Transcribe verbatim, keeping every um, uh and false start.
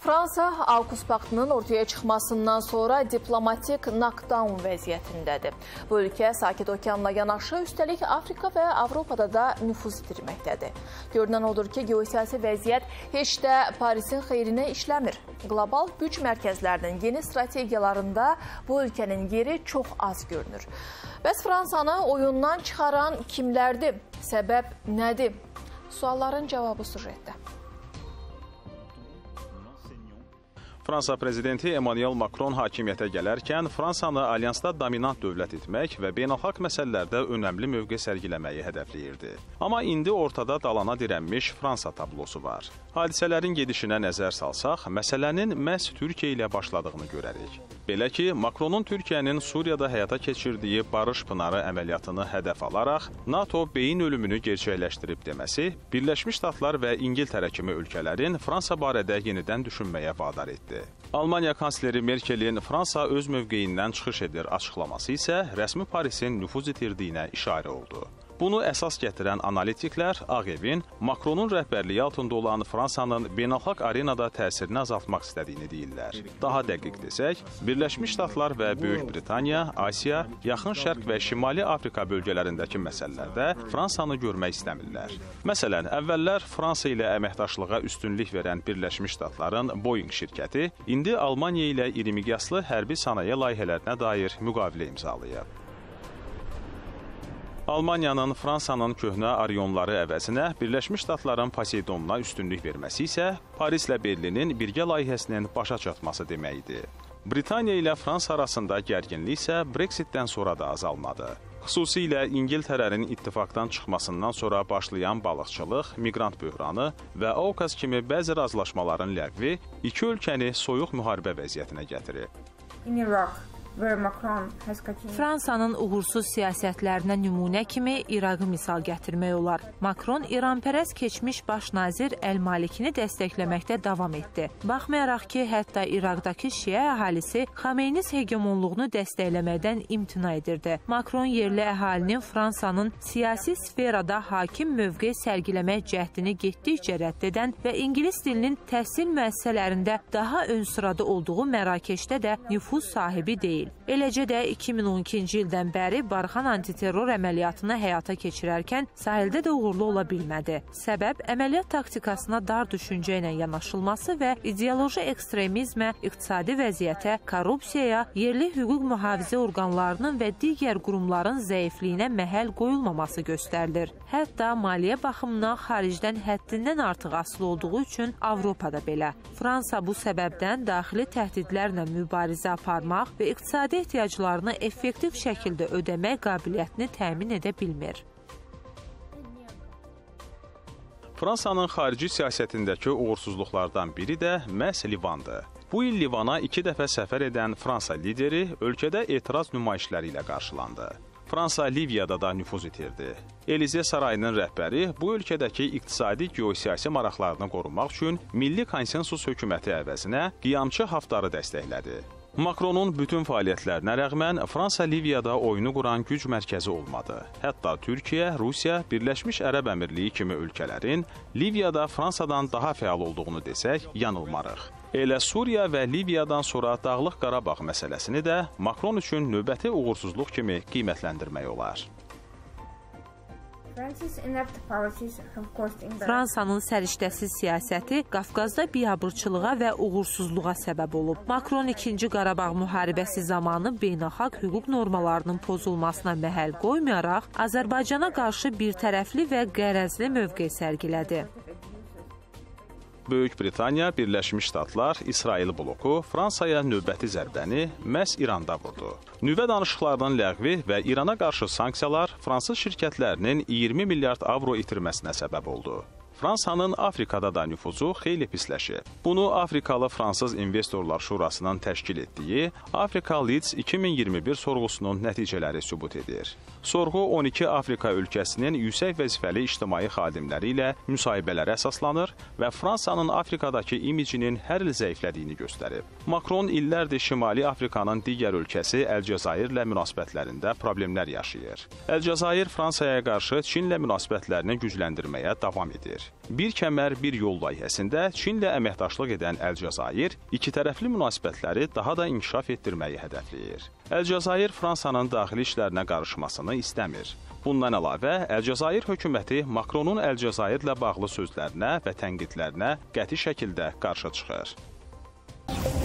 Fransa, Avqust paktının ortaya çıxmasından sonra diplomatik knockdown vəziyyətindədir. Bu ölkə Sakit Okeanla yanaşı, üstəlik Afrika və Avropada da nüfuz itirməkdədir. Görünən odur ki, geosiyasi vəziyyət heç də Parisin xeyrinə işləmir. Qlobal güc mərkəzlərinin yeni strategiyalarında bu ölkənin yeri çox az görünür. Bəs Fransanı oyundan çıxaran kimlərdir? Səbəb nədir? Sualların cavabı süjetdə. Fransa prezidenti Emmanuel Macron hakimiyyətə gələrkən Fransanı alyansda dominant dövlət etmək və beynəlxalq məsələlərdə önəmli mövqe sərgiləməyi hədəfləyirdi. Amma indi ortada dalana dirənmiş Fransa tablosu var. Hadisələrin gedişinə nəzər salsaq, məsələnin məhz Türkiyə ilə başladığını görərik. Belə ki, Macronun Türkiyənin Suriyada həyata keçirdiyi Barış Pınarı əməliyyatını hədəf alaraq NATO beyin ölümünü gerçəkləşdirib deməsi, Birləşmiş Ştatlar və İngiltərə kimi ölkələrin Fransa barədə yenidən düşünməyə vadar etdi. Almaniya kansleri Merkelin Fransa öz mövqeyindən çıxış edir açıqlaması isə rəsmi Parisin nüfuz itirdiyinə işarə oldu. Bunu əsas gətirən analitiklər Ağ Evin Macronun rəhbərliyi altında olan Fransanın beynəlxalq arenada təsirini azaltmaq istədiyini deyirlər. Daha dəqiq desək, Birləşmiş Ştatlar və Böyük Britaniya, Asiya, Yaxın Şərq və Şimali Afrika bölgələrindəki məsələlərdə Fransanı görmək istəmirlər. Məsələn, əvvəllər Fransa ilə əməkdaşlığa üstünlük verən Birləşmiş Ştatların Boeing şirkəti indi Almaniya ilə iri miqyaslı hərbi sənaye layihələrinə dair müqavilə imzalayıb. Almaniyanın Fransanın köhnə Arionları əvəzinə Birləşmiş Ştatların Poseidonuna üstünlük verməsi isə Parislə Berlinin birgə layihəsinin başa çatması deməkdir. Britaniya ilə Fransa arasında gərginlik isə Brexitdən sonra da azalmadı. Xüsusilə İngiltərənin ittifaqdan çıxmasından sonra başlayan balıqçılıq, miqrant böhranı və AUKUS kimi bəzi razılaşmaların ləğvi iki ölkəni soyuq müharibə vəziyyətinə gətirib. Fransanın uğursuz siyasətlərinə nümunə kimi İraqı misal gətirmək olar. Macron İranpərəst keçmiş baş nazir Əl-Malikini dəstəkləməkdə davam etdi. Baxmayaraq ki, hətta İraqdakı şiə əhalisi Xameynis hegemonluğunu dəstəkləməkdən imtina edirdi. Macron yerli əhalinin Fransanın siyasi sferada hakim mövqe sərgiləmək cəhdini getdikcə rədd edən və ingilis dilinin təhsil müəssisələrində daha ön sırada olduğu Mərakeşdə də nüfuz sahibi deyil. Eləcə də iki min on ikinci ildən bəri Barxan antiterror əməliyyatını həyata keçirərkən sahildə də uğurlu ola bilmədi. Səbəb əməliyyat taktikasına dar düşüncə ilə yanaşılması və ideoloji ekstremizmə, iqtisadi vəziyyətə, korrupsiyaya, yerli hüquq mühafizə orqanlarının və digər qurumların zəifliyinə məhəl qoyulmaması göstərilir. Hətta maliyyə baxımından xaricdən həddindən artıq asılı olduğu üçün Avropada belə. Fransa bu səbəbdən daxili təhdidlərlə mübarizə aparmaq və iqtisadi ehtiyaclarını effektiv şəkildə ödəmək qabiliyyətini təmin edə bilmir. Fransanın xarici siyasətindəki uğursuzluqlardan biri də məhz Livandır. Bu il Livana iki dəfə səfər edən Fransa lideri ölkədə etiraz nümayişləri ilə qarşılandı. Fransa Liviyada da nüfuz itirdi. Elize sarayının rəhbəri bu ölkədəki iqtisadi geosiyasi maraqlarını qorumaq üçün milli konsensus hökuməti əvəzinə qiyamçı Haftarı dəstəklədi. Macronun bütün fəaliyyətlərinə rəğmən Fransa Liviyada oyunu quran güc mərkəzi olmadı. Hətta Türkiyə, Rusiya, Birləşmiş Ərəb Əmirliyi kimi ölkələrin Liviyada Fransadan daha fəal olduğunu desək, yanılmarıq. Elə Suriya və Liviyadan sonra Dağlıq Qarabağ məsələsini də Macron üçün növbəti uğursuzluq kimi qiymətləndirmək olar. Fransanın səriştəsiz siyasəti Qafqazda biabırçılığa və uğursuzluğa səbəb olub. Macron ikinci Qarabağ müharibəsi zamanı beynəlxalq hüquq normalarının pozulmasına məhəl qoymayaraq, Azərbaycana qarşı birtərəfli və qərəzli mövqe sərgilədi. Böyük Britaniya, Birləşmiş Ştatlar, İsrail bloku Fransaya növbəti zərbəni məhz İranda vurdu. Nüvə danışıqlarının ləğvi və İrana qarşı sanksiyalar fransız şirkətlərinin iyirmi milyard avro itirməsinə səbəb oldu. Fransanın Afrikada da nüfuzu xeyli pisləşib. Bunu Afrikalı Fransız İnvestorlar Şurasının təşkil etdiyi Afrika Leads iki min iyirmi bir sorğusunun nəticələri sübut edir. Sorğu on iki Afrika ölkəsinin yüksək vəzifəli ictimai xadimləri ilə müsahibələrə əsaslanır və Fransanın Afrikadakı imicinin hər il zəiflədiyini göstərib. Macron illərdir Şimali Afrikanın digər ölkəsi Əlcəzairlə münasibətlərində problemlər yaşayır. Əlcəzair Fransaya qarşı Çinlə münasibətlərini gücləndirməyə davam edir. Bir kəmər, bir yol layihəsində Çinlə əməkdaşlıq edən Əlcəzair iki tərəfli münasibətləri daha da inkişaf etdirməyi hədəfləyir. Əlcəzair Fransanın daxili işlərinə qarışmasını istəmir. Bundan əlavə, Əlcəzair hökuməti Makronun Əlcəzairlə bağlı sözlərinə və tənqidlərinə qəti şəkildə qarşı çıxır.